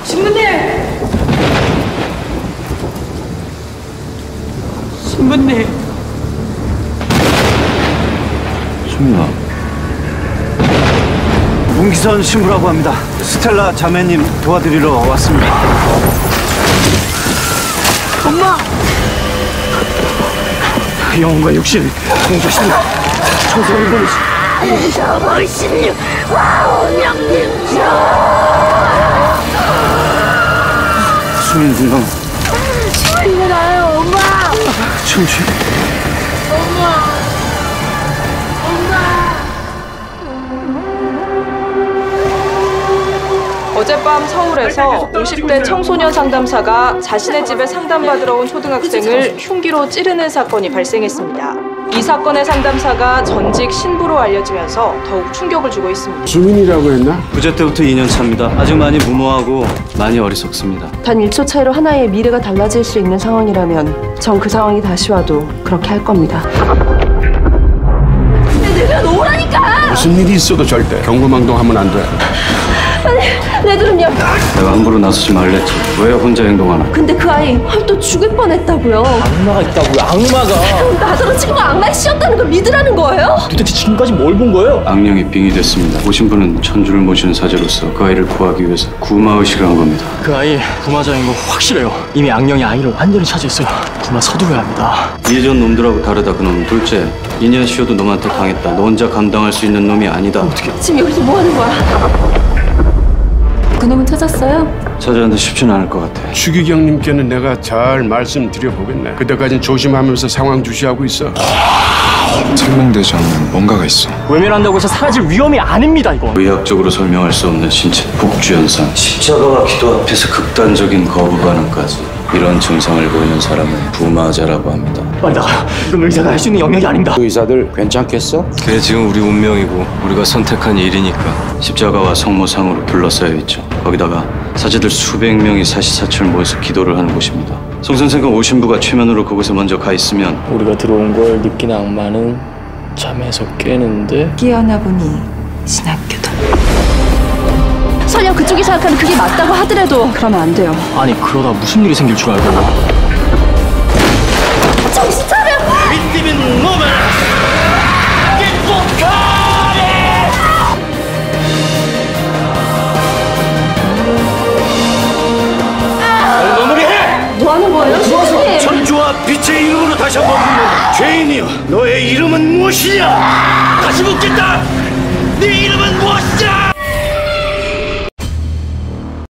신부님! 신부님! 수민아. 문기선 신부라고 합니다. 스텔라 자매님 도와드리러 왔습니다. 엄마! 영혼과 육신을 공주하신다. 천사를 보내시. 저보시니 와우명님 수민 금방 수민이 나요 엄마. 춤추. 어젯밤 서울에서 50대 청소년 상담사가 자신의 집에 상담받으러 온 초등학생을 흉기로 찌르는 사건이 발생했습니다. 이 사건의 상담사가 전직 신부로 알려지면서 더욱 충격을 주고 있습니다. 수민이라고 했나? 부재 때부터 2년 차입니다. 아직 많이 무모하고 많이 어리석습니다. 단 1초 차이로 하나의 미래가 달라질 수 있는 상황이라면 전 그 상황이 다시 와도 그렇게 할 겁니다. 내려놓으라니까. 무슨 일이 있어도 절대 경고망동하면 안 돼. 애들은요? 내가 함부로 나서지 말랬지. 왜 혼자 행동하나? 근데 그 아이 또 죽을 뻔했다고요. 악마가 있다고요, 악마가. 나더러 친구가 악마의 씨였다는 걸 믿으라는 거예요? 도대체 지금까지 뭘 본 거예요? 악령이 빙의 됐습니다. 오신 분은 천주를 모시는 사제로서 그 아이를 구하기 위해서 구마의식을 한 겁니다. 그 아이 구마자인 거 확실해요. 이미 악령이 아이를 완전히 차지했어요. 구마 서두르야 합니다. 예전 놈들하고 다르다 그놈. 둘째, 2년 쉬어도 놈한테 당했다. 너 혼자 감당할 수 있는 놈이 아니다. 어떻게? 지금 여기서 뭐 하는 거야? 그놈은 찾았어요? 찾아는데 쉽지는 않을 것 같아. 추기경님께는 내가 잘 말씀드려보겠네. 그때까진 조심하면서 상황 주시하고 있어. 설명되지 않는 뭔가가 있어. 외면한다고 해서 사라질 위험이 아닙니다, 이거. 의학적으로 설명할 수 없는 신체 복주 현상. 십자가와 기도 앞에서 극단적인 거부 반응까지. 이런 증상을 보이는 사람은 부마자라고 합니다. 빨리 나가요. 이건 의사가 할 수 있는 영역이 아닙니다. 의사들 괜찮겠어? 그게 지금 우리 운명이고 우리가 선택한 일이니까 십자가와 성모상으로 둘러싸여 있죠. 거기다가 사제들 수백 명이 사시사철 모여서 기도를 하는 곳입니다. 송 선생과 오신부가 최면으로 그곳에 먼저 가 있으면 우리가 들어온 걸 느낀 악마는 잠에서 깨는데 깨어나 보니 신학교다. 설령 그쪽이 생각하는 그게 맞다고 하더라도 그러면 안 돼요. 아니 그러다 무슨 일이 생길 줄 알고. 정신 차려! 믿는 놈을 뭐 하는 거예요, 선생님? 천주와 빛의 이름으로 다시 한번 묻는다. 죄인이여, 너의 이름은 무엇이냐? 다시 묻겠다. 네 이름은 무엇이냐?